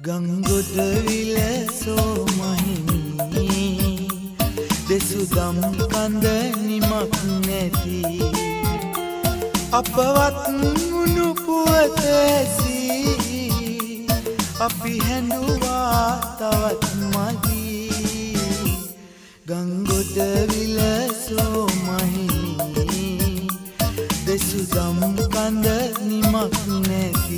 ගංගොඩ විලසෝ මහිනී දෙසුදම් කඳ නිමක් නැති අපවත් වුණු පුවත ඇසී අපි හැඬුවා තවත් මදී ගංගොඩ විලසෝ මහිනී දෙසුදම් කඳ නිමක් නැති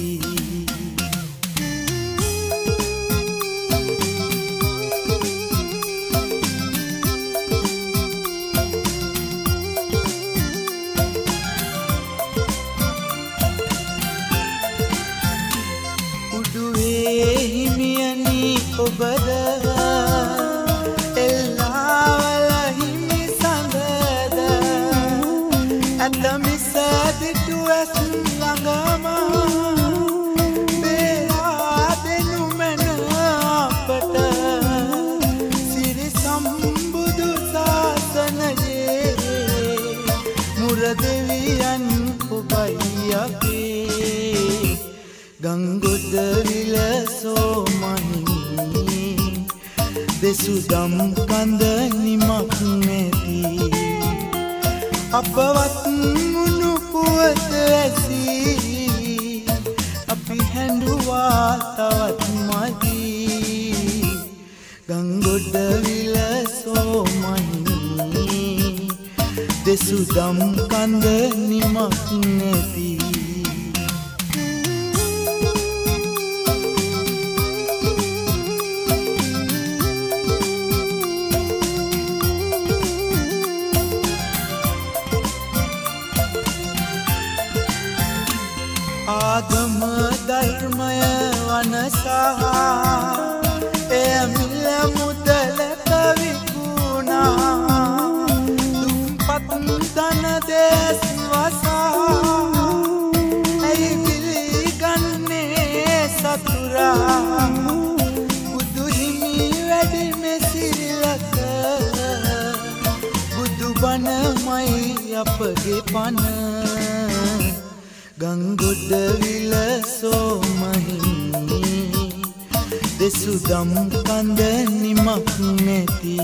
ඔබද එල්ලාවල හිමි සඳද ඇත මිසදිටු ඇස් ළඟම බේරා දෙනු මැන අපට සිරි සම්බුදු සාසනයේ මුරදෙවියන් ඔබයි අපේ ගංගොඩ විලසෝ මහිනී දෙසුදම් කඳ නිමක් නැති අපවත් වුණු පුවත ඇසී අපි හැඬුවා තවත් මදී ගංගොඩ විලසෝ මහිනී දෙසුදම් කඳ නිමක් නැති ආගම ධර්මය වනසා එය මිල මුදලට විකුණා දුම්පත් ධන දෙස් වසා ඇයි පිළිගන්නේ සතුරා බුදු හිමි වැඩි මෙසිරිලක බුදු බණමයි අපගේ පන ගංගොඩ විලසෝ මහිනී දෙසුදම් කඳ නිමක් නැති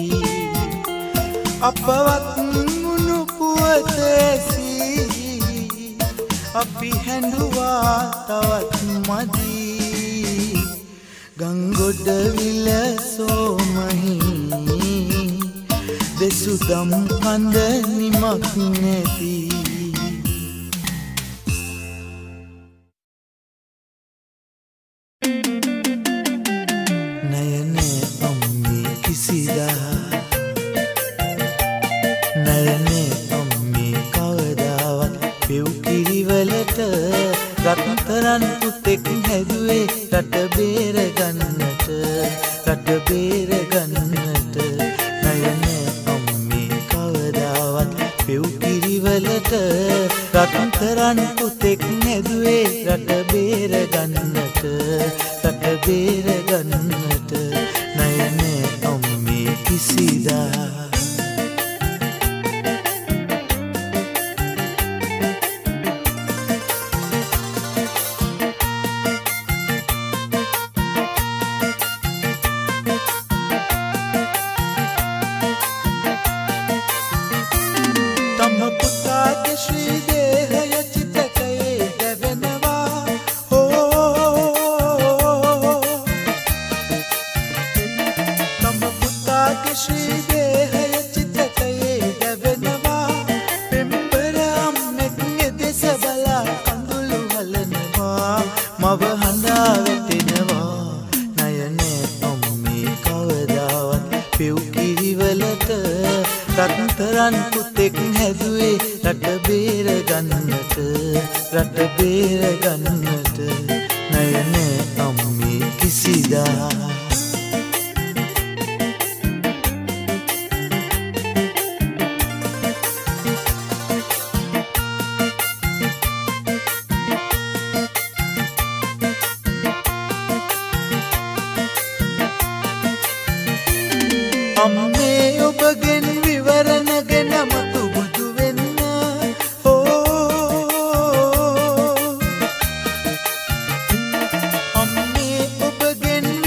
අපවත් වුණු පුවත ඇසී අපි හැඬුවා තවත් මදී ගංගොඩ විලසෝ මහිනී දෙසුදම් කඳ නිමක් නැති රත්තරන් පුතෙක් හැදුවේ රට බේර ගන්නට රට බේර ගන්නට නයන අම්මේ කවදාවත් පෙව් කිරිවලට රත්තරන් පුතෙක් හැදුවේ රට බේර ගන්නට රට බේර ගන්නට නයන අම්මේ කිසිදා රත්තරන් පුතෙක් හැදුවේ රට බේර ගන්නට රට බේර ගන්නට නයන අම්මේ කිසිදා අම්මේ ඔබගෙන් විවරණ ගෙන මතු බුදු වෙන්න අම්මේ ඔබගෙන්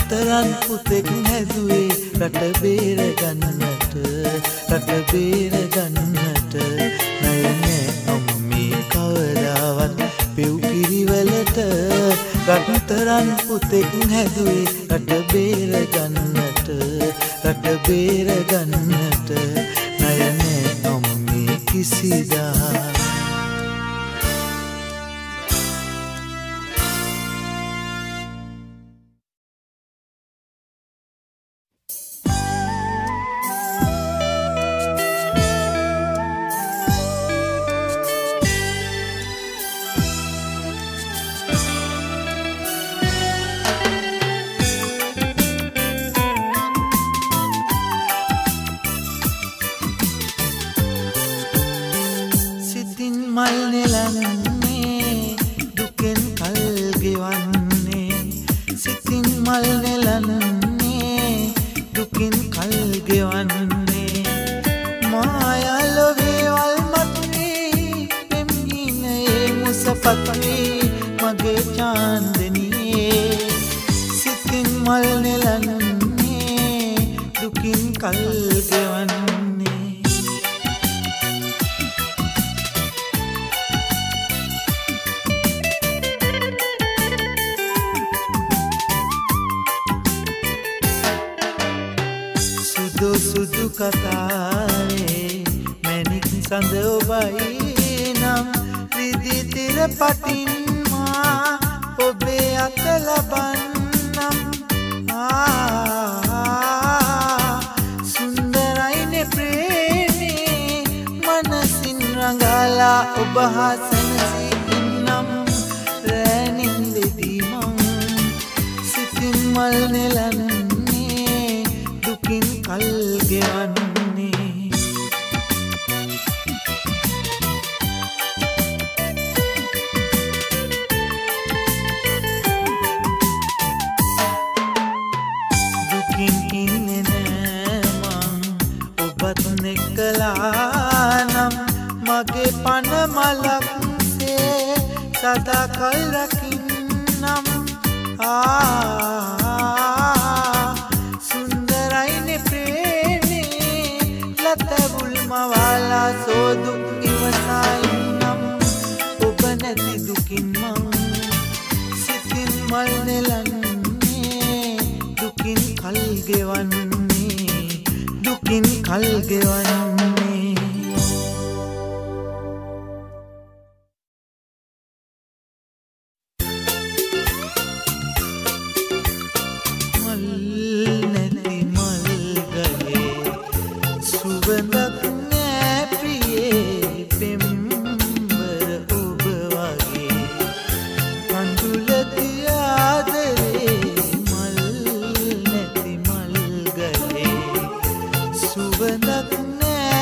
රත්තරන් පුතෙක් හැදුවේ රට බේර ගන්නට රට බේර ගන්නට නයනේ අම්මේ කවදාවත් පෙව් කිරිවලට රත්තරන් පුතෙක් හැදුවේ රට බේර ගන්නට රට බේර ගන්නට නයනේ අම්මේ කිසිදා මල් නෙලන්නේ දුකෙන් කල් ගෙවන්නේ සිතින් මල් නෙලන්නේ දුකින් කල් ගෙවන්නේ මායාලෝවේ වල් මතුවේ පෙම්ගිනේ මුසපත්වේ මගේ චාන්දනියේ සිතින් මල් නෙලන්නේ දුකින් කල් ගෙවන්නේ සුදු කතාවේ මැණික් සඳ ඔබයි නම් රිදී තිර පටින් මා ඔබේ අත ලබන්නම් සුන්දරයිනේ ප්‍රේමේ මනසින් රඟලා ඔබ හා සැනසී ඉන්නම් රැනින්දෙදී මං සිතින් මල් නෙලන්නේ දුකින් කල් ගෙවන්නේ දුකින් ඉන්නේ නෑ මං ඔබත් එක්කලා නම් මගේ පන මලක්සේ සදා කල් රකින්නම් මවාලා සෝදුක් ඉවසයින්නම් ඔබ නැති දුකින් මං සිතින් මල් නෙලන්නේ දුකින් කල් ගෙවන්නේ දුකින් කල් ගෙවන්නේ මල් නැති මල් ගලේ සුවඳක් සුවඳක් නෑ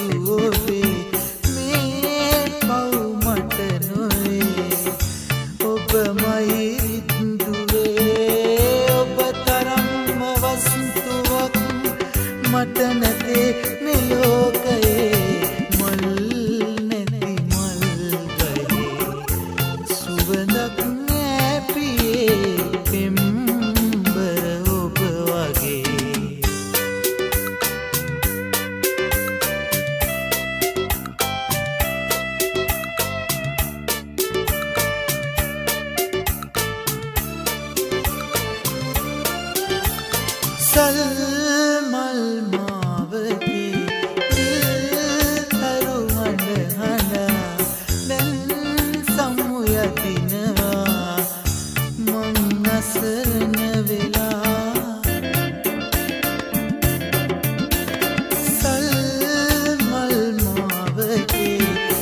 ඔබේ මේ පව් මට නොවේ ඔබමයි රිද්දුවේ ඔබ තරම්ම වස්තුවක් මට නැතේ මේ ලෝකයේ මල් නැති මල් ගහේ සුවඳක් නෑ පියේ පෙම්බර ඔබ වගේ සල්මල් මාවතේ තරු හඬ හඬා දැන් සමු යතිනවා මං අසරණ වෙලා සල්මල් මාවතේ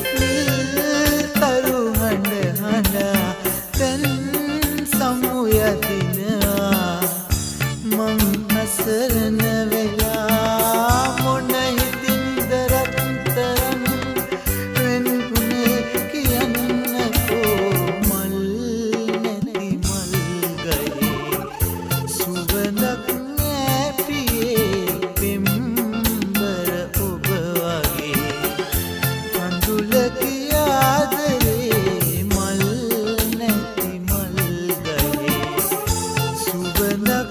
තරු හඬ හඬා දැන් සමු යතිනවා මං අසරණ වෙලා මොන හිතින්ද රත්තරන් වෙන්ුනේ කියන්නකෝ මල් නැති මල් ගහේ සුවඳක් නෑ පියේ පෙම්බර ඔබ වගේ කඳුලක ආදරේ මල් නැති මල් ගහේ සුවඳක්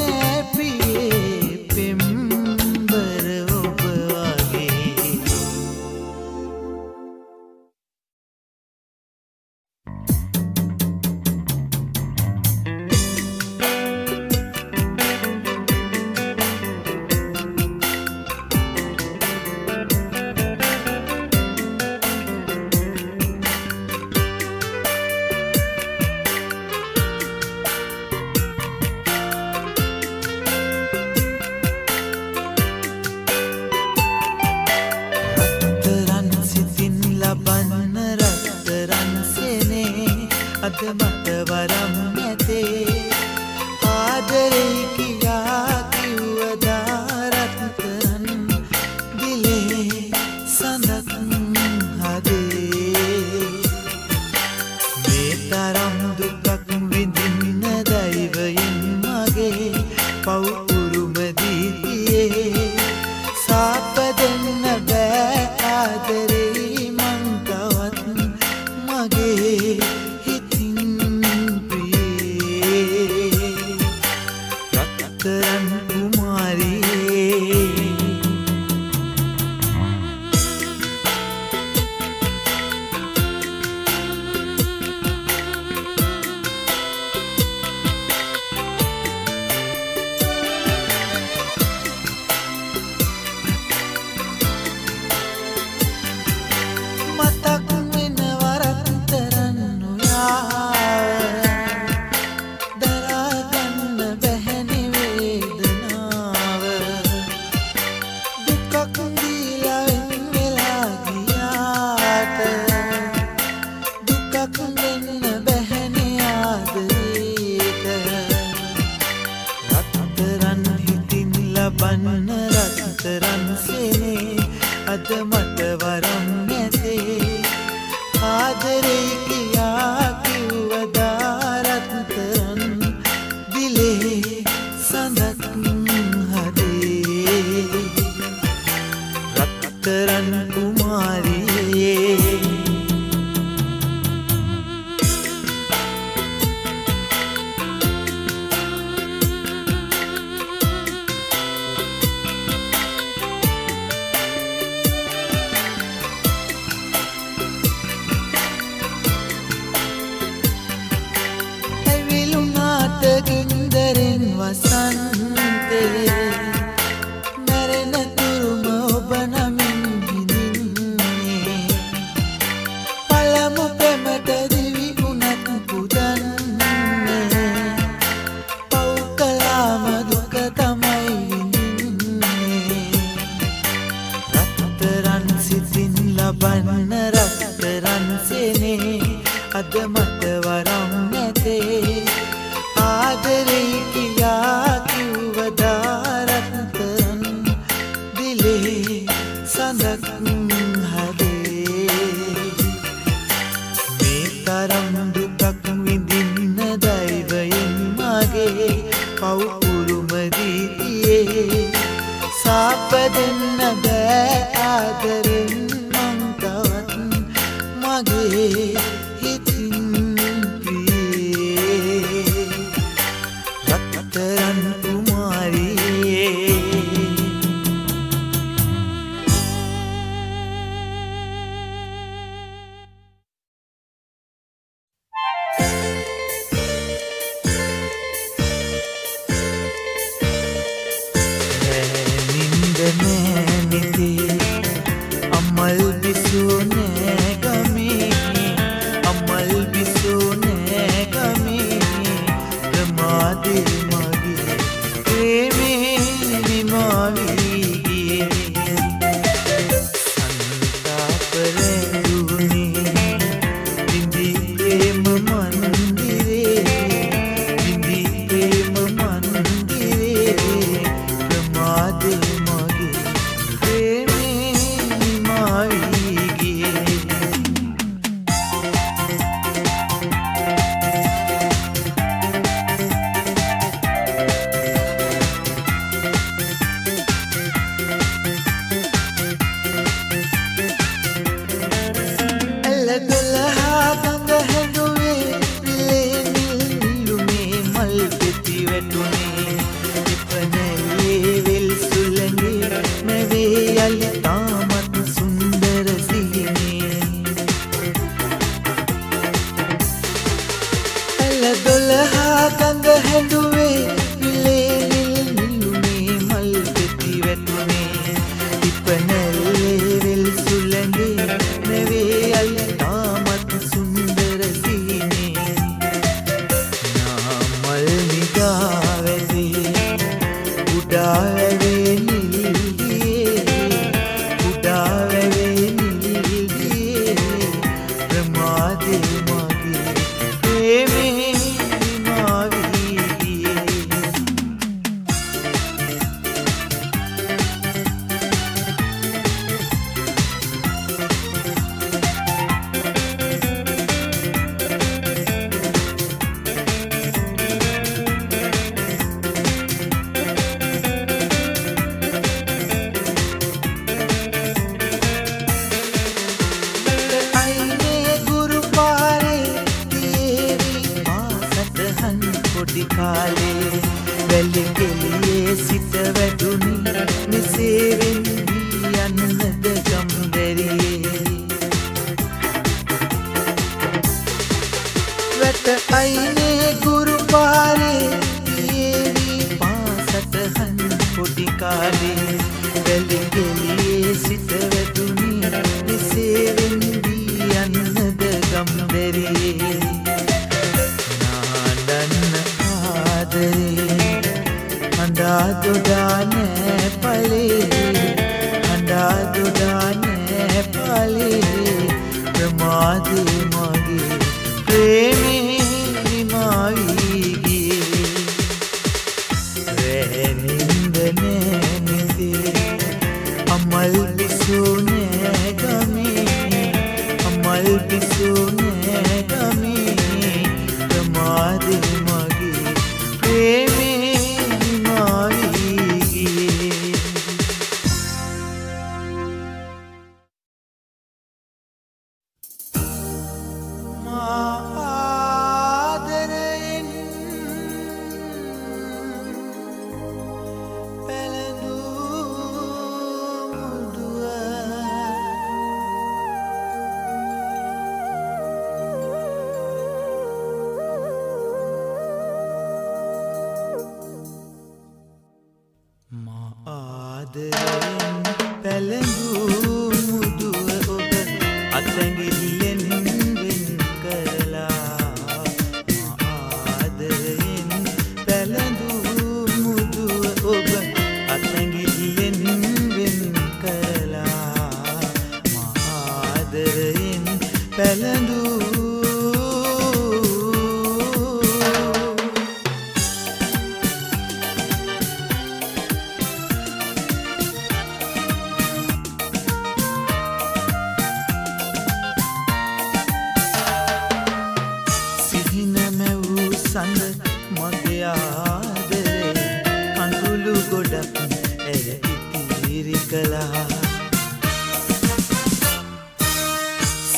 අද මට වරම් නැතේ ආදරේ කියා කිව්වදා රත්තරන් දිලේ සඳක් හදේ මේ තරම් දුකක් විඳින්න දෛවයෙන් මගේ පව් උරුම දීතියේ සාප දෙන්න බෑ ආදරේ මං තවත් මගේ රත්තරන් කුමාරියේ මතක් වෙනවා රත්තරන් නොයාව දරාගන්න බැහැනේ වේදනාව දුකක් දීලා වෙන් වෙලා ගියාට දුකක් දෙන්න බැහැනේ ආදරේට රත්තරන් හිතින් ලබන්න රත්තරන් සෙනේ අද මට වරම් නැතේ ආදරේ කියා කිව්වදා රත්තරන් දිලේ සඳක් හදේ රත්තරන් කුමාරියේ ගින්දරෙන් වසන්තේ මැරෙන තුරුම ඔබ නමින් විඳින්නේ පළමු පෙමට දිවි උනත් පුදන්නේ පව් කළාම දුක තමයි විඳින්නේ රත්තරන් සිතින් ලබන්න රත්තරන් සෙනේ අද මට වරම් නැතේ ආදරේ කියා කිව්වදා රත්තරන් දිලේ සඳක් හරේ මේ තරම් දුකක් විඳින්න දෛවයෙන් මගේ පවුරුම දීතියේ සාප දෙන්න බෑ ආදරෙන් මං තවත් මගේ හිතින් ප්‍රියේ රත්තරන් කුමාරියේ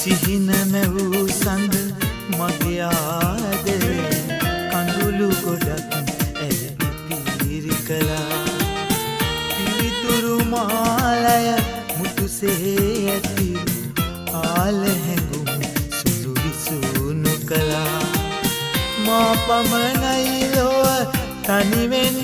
සිහින මැවූ සඳ මගේ ආදරේ කඳුළු ගොඩක් ඇය ඉතිරි කළා පිවිතුරු මාලය මුතුසේ ඇති ආල හැඟුම් සුදු විසුණු කළා මා පමණයි ලොව තනි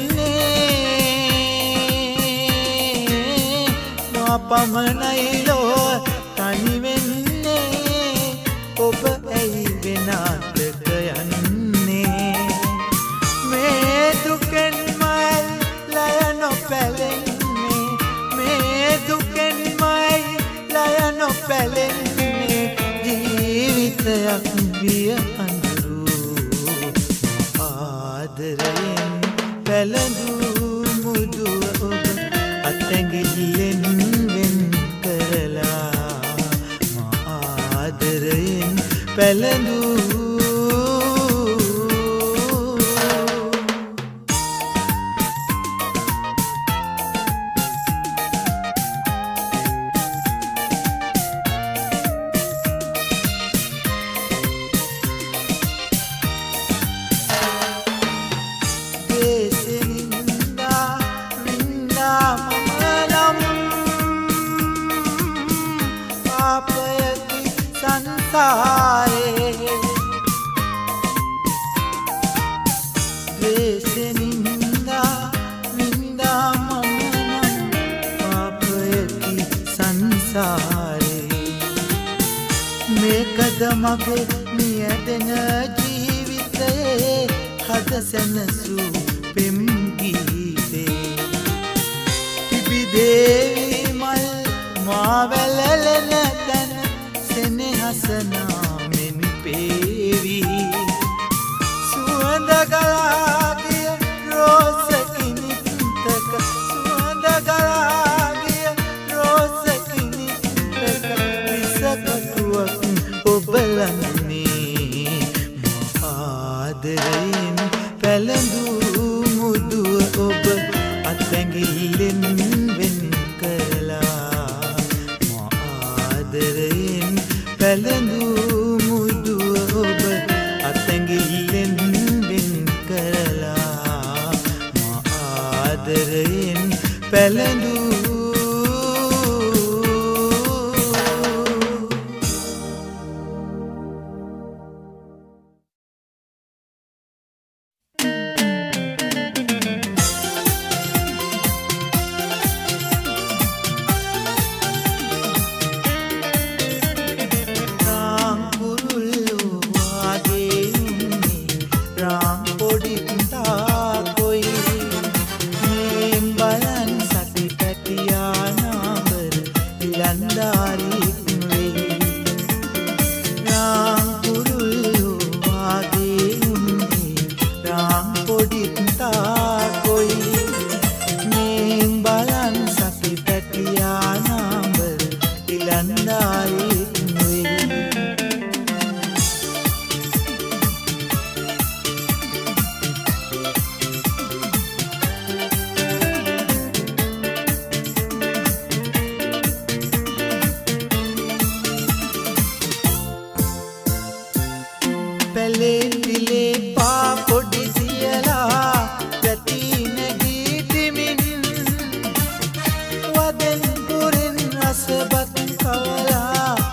වෙන්නේ මා පමණයි ලොව තනි වෙන්නේ ඔබ ඇයි වෙනතක යන්නේ මේ දුකෙන් මයි ලය නොපැලෙන්නේ මේ දුකෙන් මයි ලය නොපැලෙන්නේ ජීවිතයක් විය ආදරයෙන් පැළඳූ මුදුව ඔබ අතැඟිල්ලෙන් වෙන් කරලා මා ආදරයෙන් පැළඳූ මේකද මගේ මියදෙන ජීවිතයේ හද සැනසූ පෙම් ගීතේ පිබිදේවි මල් මා වැළලෙන තැන සෙනෙහස නාමෙන් පේවි සුවඳ ගලා ගිය රෝස කිනිත්තක සුවඳ ගලා ගිය රෝස කිනිත්තක විසකටුවක් ඔබලන්නේ ආදරයෙන් පැළඳූ මුදුව ඔබ අතැඟිල්ලෙන් වෙන් කරලා ආදරයෙන් පැළඳූ මුදුව ඔබ අතැඟිල්ලෙන් වෙන් කරලා ආදරයෙන් පැළඳූ Kawala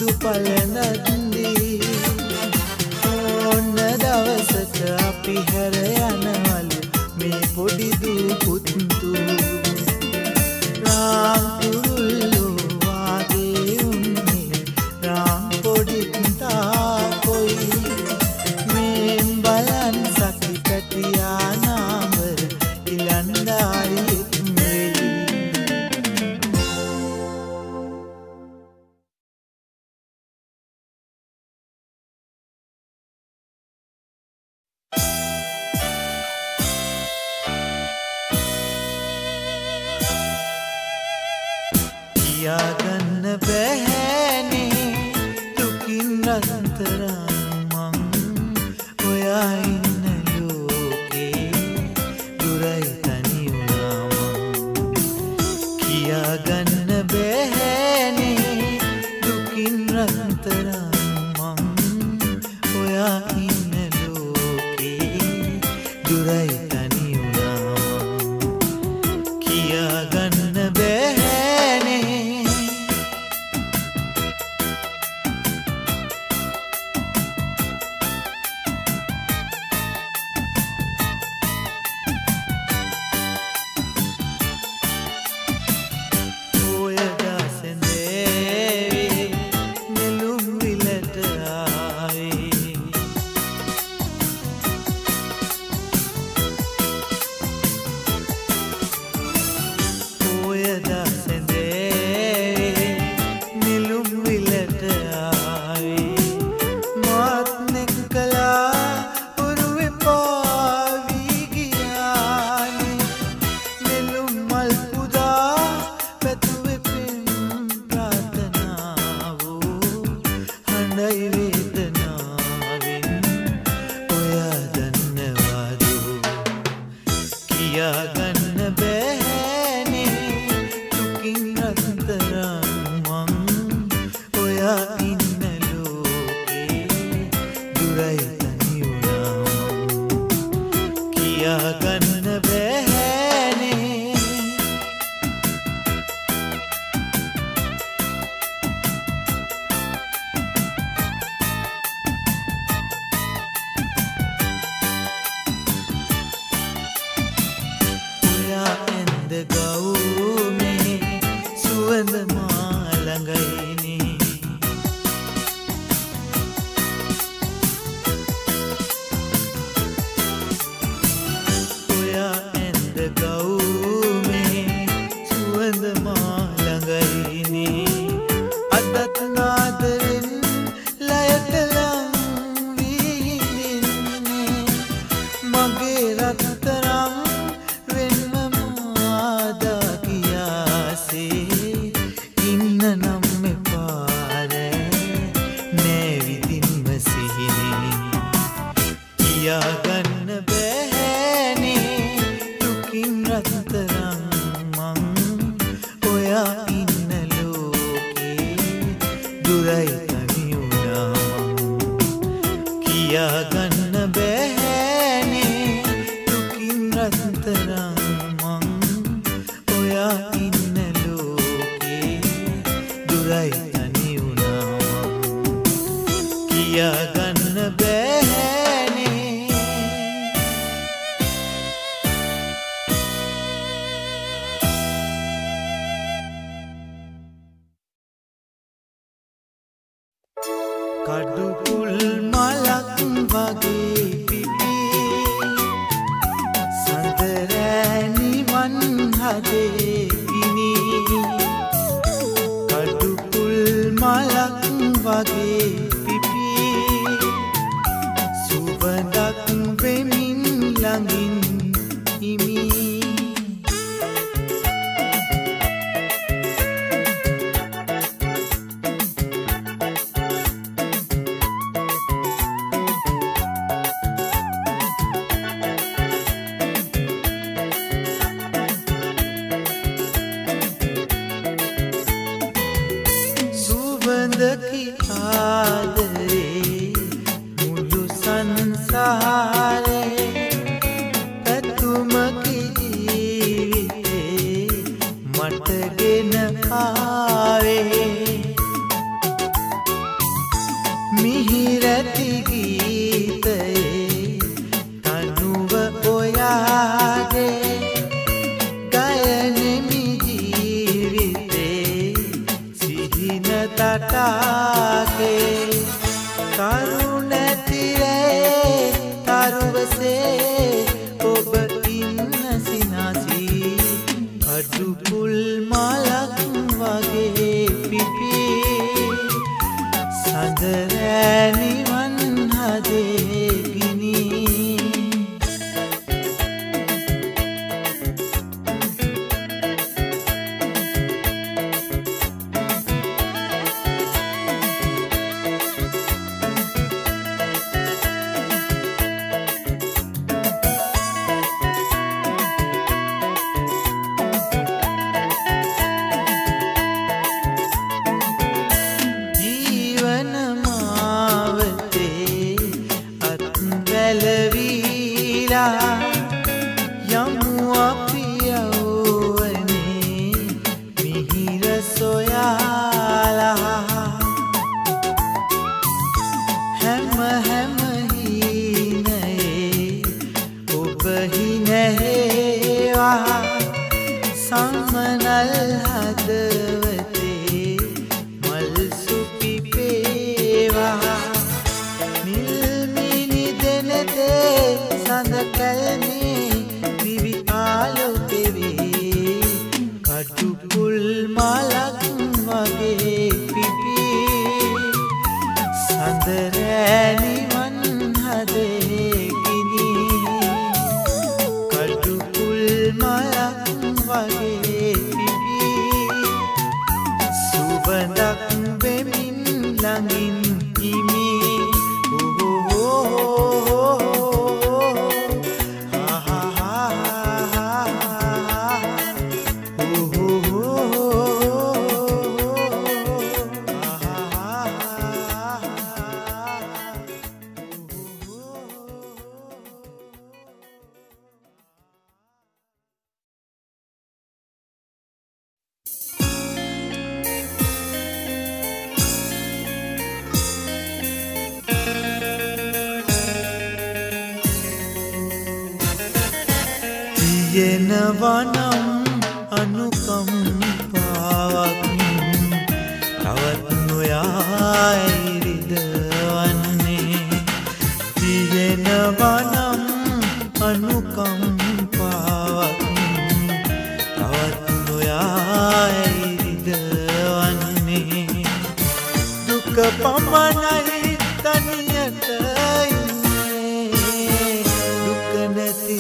සුදු පළඳන්දී ඕන්න දවසක අපි හැර යනවලු මේ පොඩි දූ පුතු රාම් කුරුල්ලෝ වාගේ උන්නේ රාම් පොඩිත් තාපොයි මේන් බලන් සකි පැටියා නාමර ඉලන්දාරියෙක් වෙයි කියාගන්න බැහැනේ දුකින් රන්තරන් මං ඔයා ඉන්න ලෝකේ දුරයි තනි වුණා මං කියාගන්න බැහැනේ දුකින් රන්තරන් මං ඔයා ඉන්න ලෝකේ දුරයි තනි වුණා මං කියාගන්න බැහැ දින තටාකේ කරුණැතිරේ තරුවසේ ඔබ ඉන්න සිනාසී කඩු පුල් මලක් වගේ පිපි සඳරෑනිවන් හදේ ගිනි වනම් අනුකම්පාවක් තවත් නොයයි රිදවන්නේ තියෙන වනම් අනුකම්පාවක් තවත් නොයයි රිදවන්නේ දුක පමණයි තනියට ඉන්නේ දුක නැති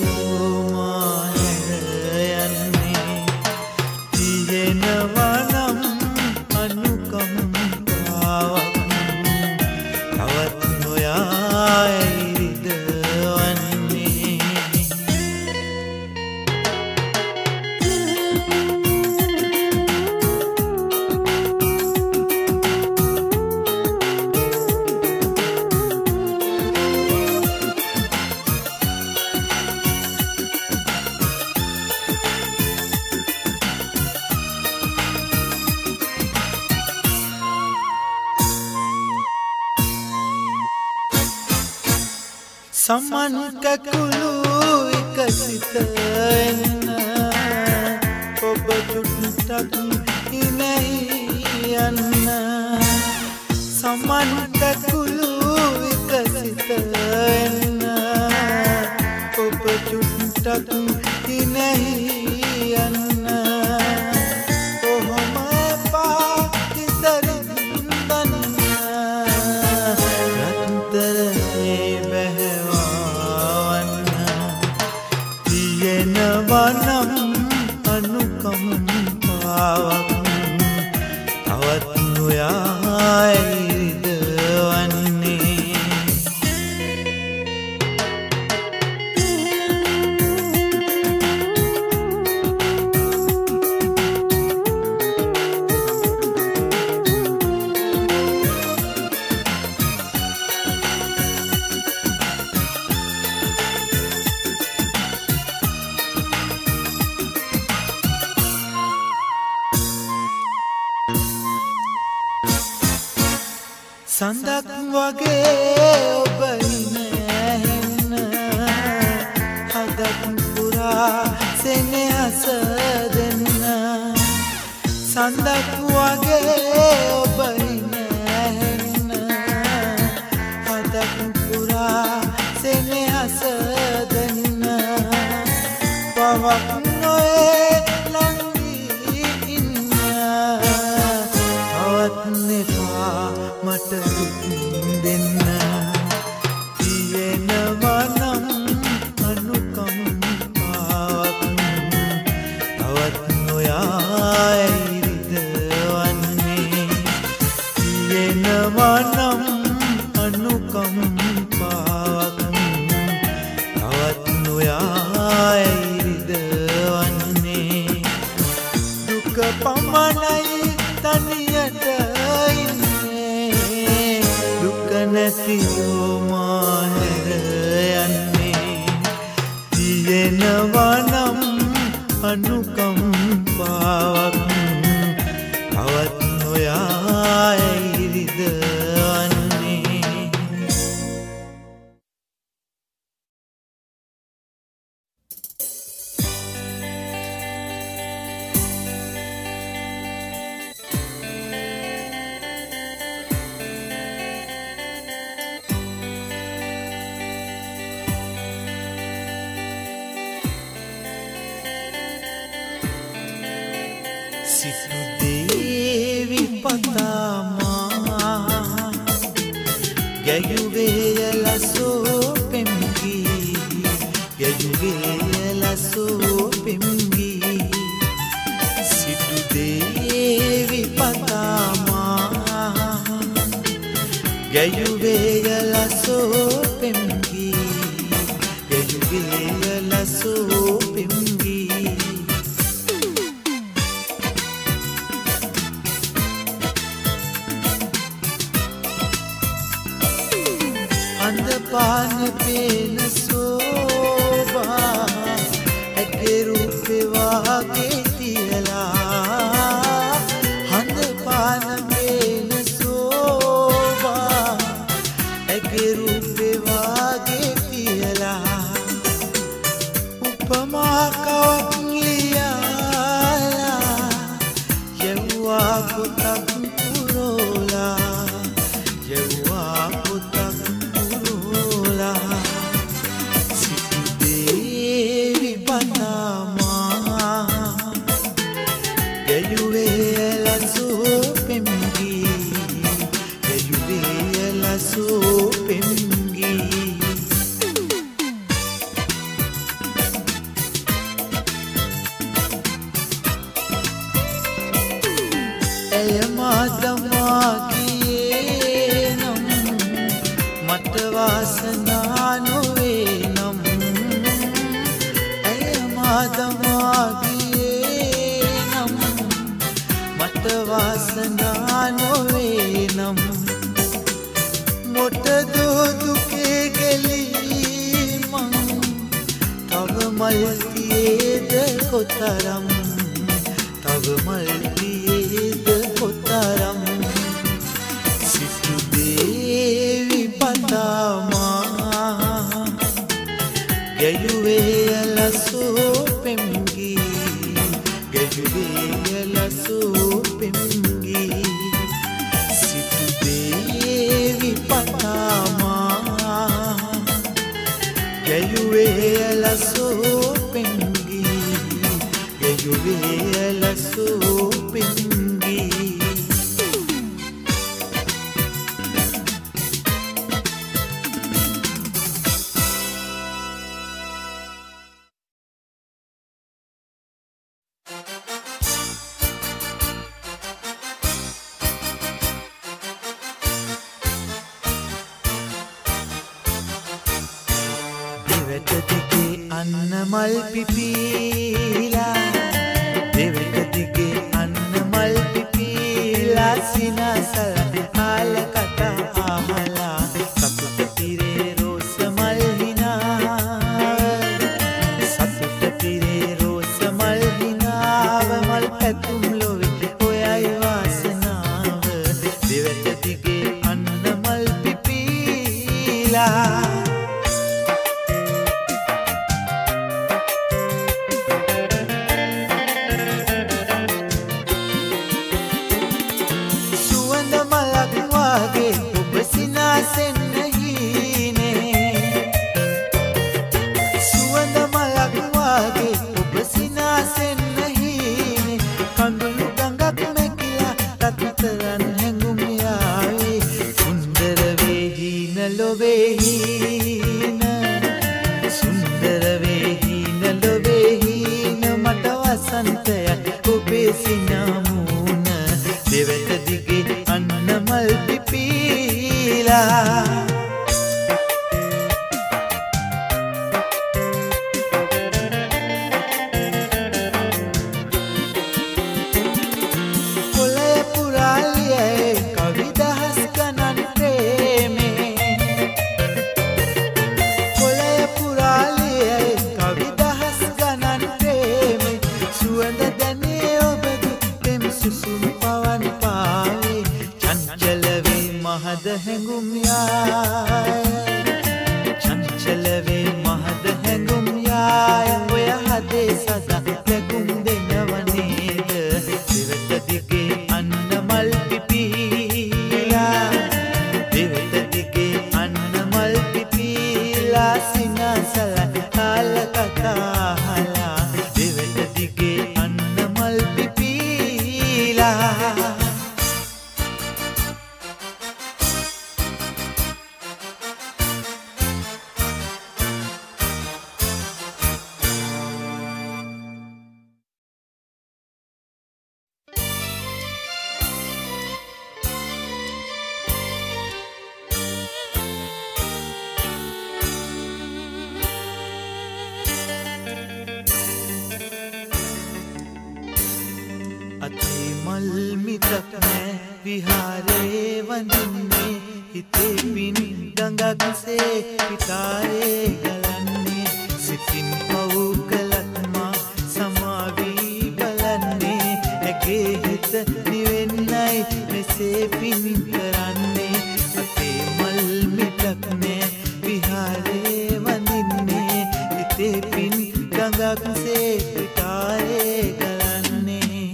සමන් කකුළු විකසිත වෙන්න ඔබ චුට්ටක් ඉනෙහි යන්න සමන් කකුළු විකසිත වෙන්න ඔබ චුට්ටක් ඉනෙහි යන්න ඔහොම එපා ඉතරින් දන්න රත්තරේ වනම් අනුකම්පාවක් තවත් නොයයි රිදවන්නේ සඳක් වගේ ඔබ ඉනෙන්න හදක් පුරා සෙනෙහස දෙන්න සඳක් වගේ ඔබ නැහෙන්න හදක් පුරා සෙනෙහස දෙන්න පවක් නොයේ ලංවී ඉන්න තවත් එපා මට දුක් දෙන්න තියෙනවා නම් අනුකම්පාවක් තවත් නොයයිරිද වන්නේ තියෙනවා නම් අනුකම්පාවක් තවත් නොයයිරිද වන්නේ දුක පමණයි තනියට ඉන්නේ දුක නැතිව මා හැර යන්නේ තියෙනවා නම් අනුකම්පාවක් තවත් නොයයිරිද වන්නේ සිටු දේවි පතාමා ගැයුවේ ලසෝ පෙම්ගී ගැයුවේ ලසෝ පෙම්ගී සිටු දේවි පතාමා ගැයුවේ ලසෝ පෙම්ගී ගැයුවේ ලසෝ පෙම්ගී පාන පේන සෝබා ඇගේ රූපේ වාගේ තියලා හඳ පාන පේන සෝබා ඇගේ රූපේ වාගේ තියලා උපමා කවක් ලියාලා යවුවා පොතක් පුරෝලා යවුවා පොතක් සිටු දේවි පතාමා ගැයුවේ ලසෝ පෙම්ගී ගැයුවේ ලසෝ පෙම්ගී ඇය මාදමා ගියේ නම් මට වාසනා නොවේ නම් ඇය මාදමා ගියේ නම් මට වාසනා නොවේ නම් මොටද දුකේ ගෙලී මං තව මල් තියේද කොතරම් තව මල් තියේද කොතරම් සිටු දේවි පතාමා ගැයුවේ ලසෝ පෙම්ගී ගැයුවේ ලසෝ පෙම්ගී සිටු දේවි පතාමා ගැයුවේ ලසෝ පෙම්ගී ගැයුවේ ලසෝ පෙම්ගී අන්න මල් පිපීලා දෙවට දිගේ අන්න මල් පිපීලා සිනසල් ආල කතා අහලා සතුට පිරේ රෝස මල් හිනාව සතුට පිරේ රෝස මල් හිනාව මල් පැතුම් ලොවේ ඔයයි වාසනාව දෙවට දිගේ අන්න මල් පිපීලා මල් පිපීලා महद हैंगुम याय चंचल वे महद हैंगुम याय ඔය හදේ සදා ලැබුම් දෙනවනේද දෙවත දිගේ අන්න මල් පිපීලා දෙවත දිගේ අන්න මල් පිපීලා සිනාසල කාල කතාහලා දෙවත දිගේ අන්න මල් පිපීලා විහාරේ වඳින්නේ හිතේ පින් ගඟක්සේ පිටාරේ ගලන්නේ සිතින් පව් කළත් මා සමාවී බලන්නේ ඇගේ හිත නිවෙන්නයි මෙසේ පින් කරන්නේ අතේ මල් මිටක් නෑ විහාරේ වඳින්නේ හිතේ පින් ගඟක්සේ පිටාරේ ගලන්නේ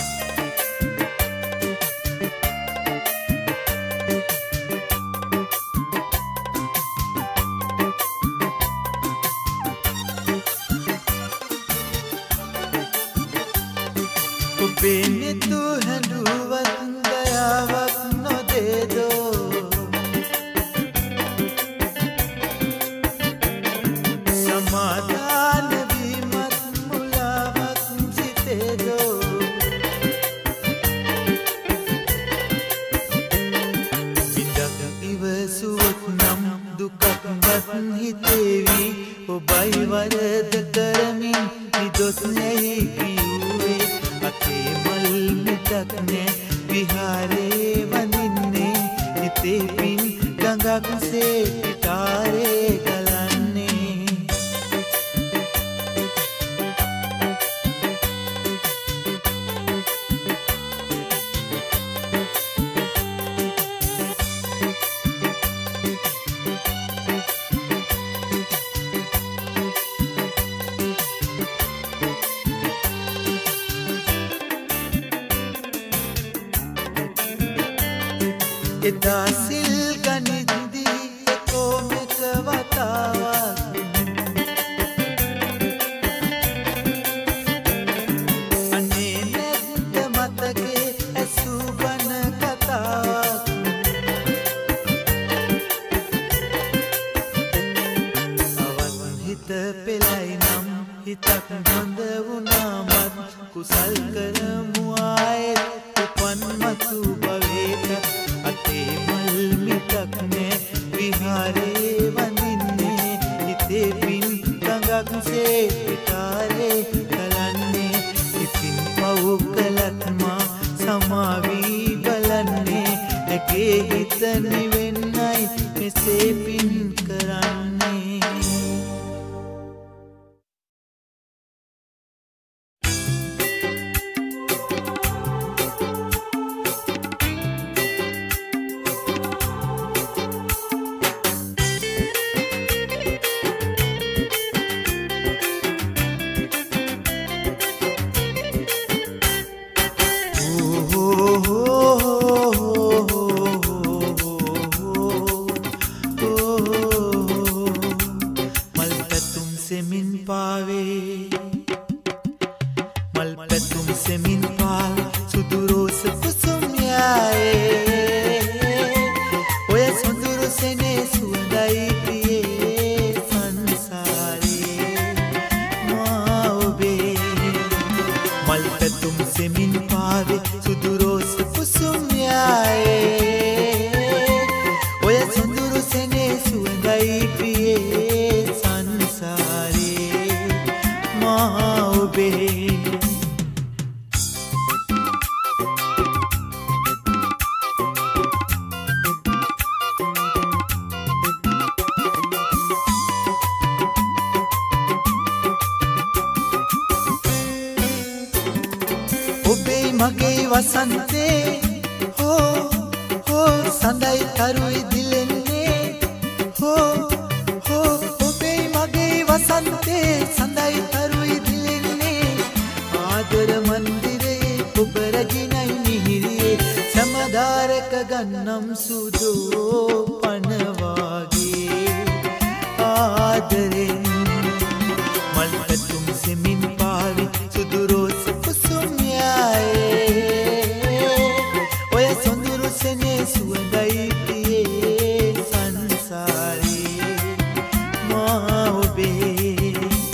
ඔබේ තු හැඬුවත් දයාවක් නොදේදෝ සමාදාන වීමත් මුලාවක් සිතේදෝ විඳක් ඉවසුවොත් නම් දුකක්වත් හිතේවි ඔබයි වරද කරමින් නිදොස් නැහි කිව්වේ අතේ මල් මිටක් නෑ විහාරේ වඳින්නේ හිතේ පින් ගඟක්සේ පිටාරේ ගලන්නේ එදා සිල් ගනිද්දී කොමෙක වතාවක් අනේ නැද්ද මතකේ ඇසූ බන කතාවක් අවත් හිත පෙළයි නම් හිතක් හොඳ වුණාමත් කුසල් කරමු ආයෙත් උපන් මතු භවයකට අතේ මල් මිටක් නෑ විහාරේ වඳින්නේ හිතේ පින් ගඟක්සේ පිටාරේ ගලන්නේ ඉතින් පව් කළත් මා සමාවී බලන්නේ ඇගේ හිත නිවෙන්නයි මෙසේ පින් කරන්නේ වසන්තේ හෝ සඳයි තරුයි දිලෙන්නේ හෝ ඔබේ මගේ වසන්තේ සඳයි තරුයි දිලෙන්නේ ආදර මන්දිරේ ඔබ රැගිනයි මිහිරියේ සමදාරක ගන්නම් සුදෝ පනවාගේ ආදරේ මල්පතුම් සෙමින් පාවි සුදු රෝස කුසුම්යයි ඔය සොඳුරු සෙනේ සුවඳයි පියේ සංසාරේ මා ඔබේ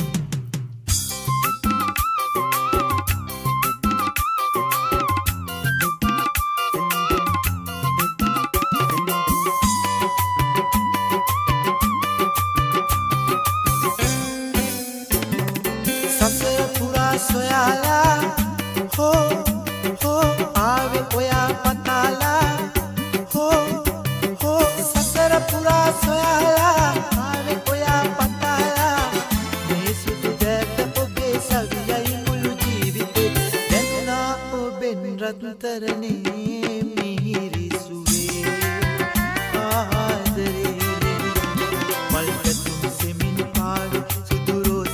සසර පුරා සොයාලා හෝ ආවේ ඔයා පතාලා හෝ සසර පුරා සොයාලා ආවේ ඔයා පතාලා මේ සුදු දැත ඔබේ සවියයි මුළු ජීවිතේ දැනුණා ඔබෙන් රත්තරනේ මිහිරි සුවේ ආදරේ මල්පතුම් සෙමින් පාවි සුදු රෝස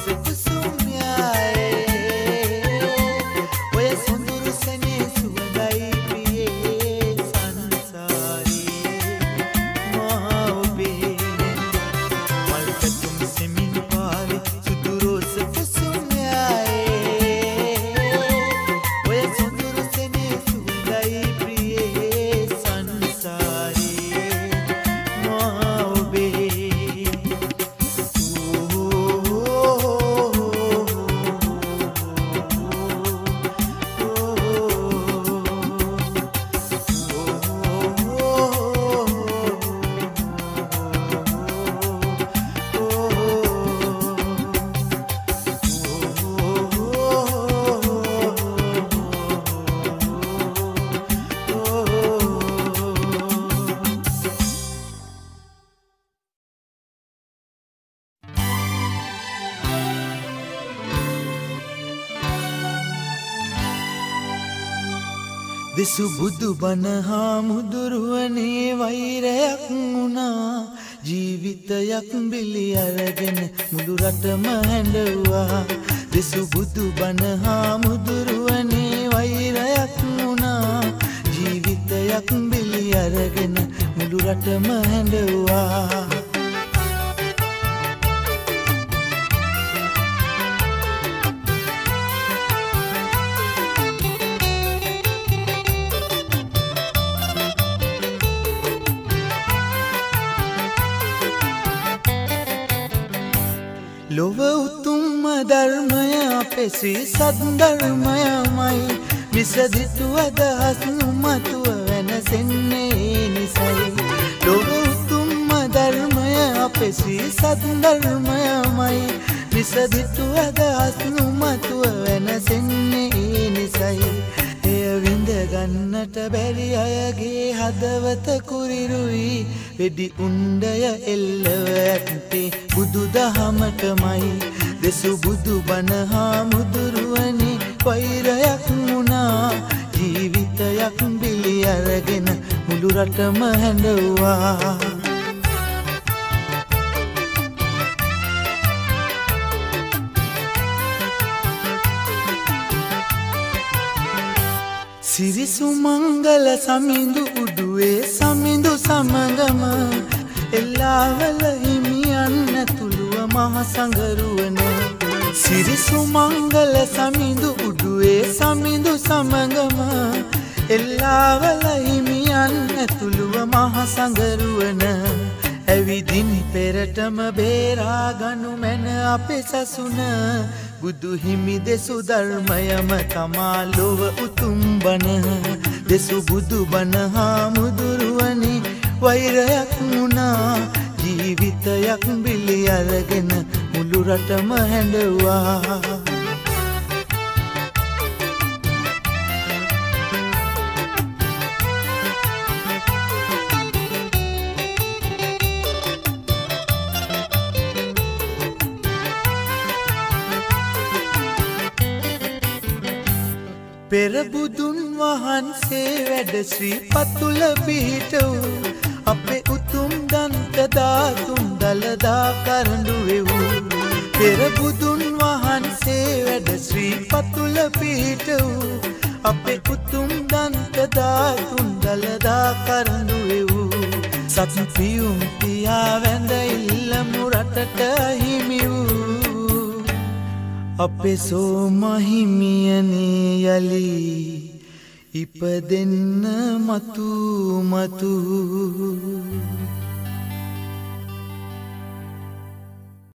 දෙසු බුදු බණ හාමුදුරුවනේ වෛරයක් වුණා ජීවිතයක් බිලි අරගෙන මුළු රටම හැඬුවා දෙසු බුදු බණ හාමුදුරුවනේ වෛරයක් වුණා ජීවිතයක් බිලි අරගෙන මුළු රටම හැඬුවා ලොව උතුම්ම ධර්මය අපේ ශ්‍රී සද්ධර්මයමයි විසදිතු අදහස් නුමතුව වෙනසෙන්නේ නිසයි ලොව උතුම්ම ධර්මය අපේ ශ්‍රී සද්ධර්මයමයි විසදිතු අදහස් නුමතුව වෙනසෙන්නේ නිසයි එය විඳ ගන්නට බැරි අයගේ හදවත කුරිරුයි වෙඩි උණ්ඩය එල්ලව ඇත්තේ බුදු දහමටමයි දෙසු බුදු බණ හාමුදුරුවනේ වෛරයක් වුණා ජීවිතයක් බිලි අරගෙන මුළු රටම හැඬුවා සිරිසු මංගල සමිඳු උඩුවේ සමිඳු සමගම එල්ලාවල හිමියන් ඇතුළුව මහ සඟරුවන සිරිසු මංගල සමිඳු උඩුවේ සමිඳු සමගම එල්ලාවල හිමියන් ඇතුළුව මහ සඟරුවන ඇවිදින් පෙරටම බේරා ගනු මැන අපේ සසුන බුදු හිමි දෙසු ධර්මයම තමා ලොව උතුම් බණ දෙසු බුදු බණ හාමුදුරුවනේ වෛරයක් වුණා ජීවිතයක් බිලි අරගෙන මුළු රටම හැඬුවා පෙර බුදුන් වහන්සේ වැඩ ශ්‍රී පතුල පිහිට වූ අපේ උතුම් දන්ත ධාතුන් දලදා කරඬු වෙවූ පෙර බුදුන් වහන්සේ වැඩ ශ්‍රී පතුල පිහිට වූ අපේ උතුම් දන්ත ධාතුන් දලදා කරඬු වෙවූ සත් පියුම් පියා වැඳ ඉල්ලමු රටට හිමි වූ අපේ සෝමහිමියනේ යලි ඉපදෙන්න මතු මතු